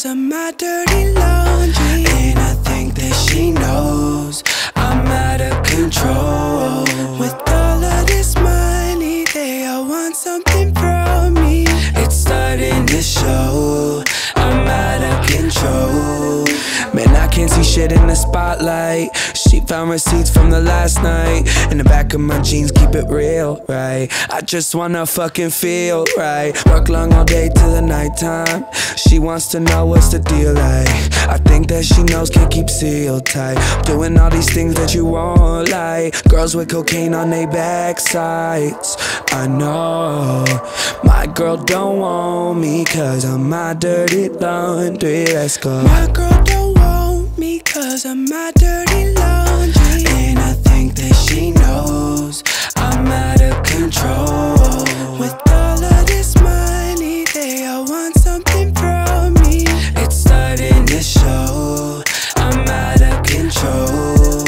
because of my dirty laundry. And I think that she knows I'm out of control. With all of this money, they all want something from me. It's starting to show I'm out of control. Man, I can't see shit in the spotlight. She found receipts from the last night. In the back of my jeans, keep it real, right? I just wanna fucking feel right. Work long all day till the nighttime. She wants to know what's the deal like. I think that she knows, can't keep sealed tight. Doing all these things that you won't like. Girls with cocaine on their backsides. I know my girl don't want me cause of my dirty laundry. Let's go. My girl don't want me cause of my dirty laundry. And I think that she knows I'm out of control. With all of this money, they all want something from me. It's starting to show I'm out of control.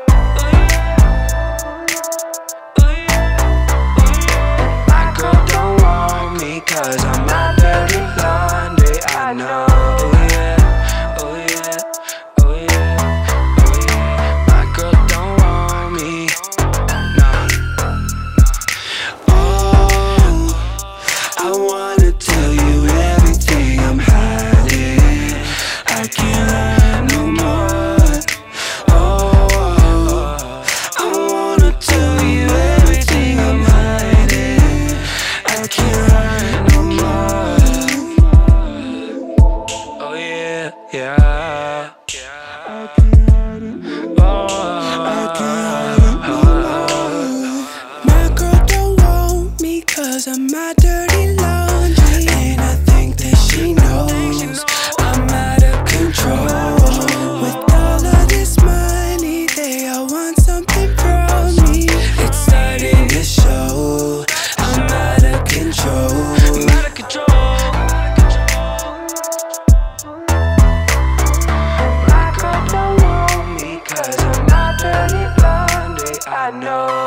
My girl don't want me cause I'm my dirty laundry. I know. Yeah, I can't hide it. I can't hide it. My girl don't want me cause of my dirty laundry. And I think that she knows I'm out of control. With all of this money, they all want something from me. It's starting to show I'm out of control. I'm out of control. I know.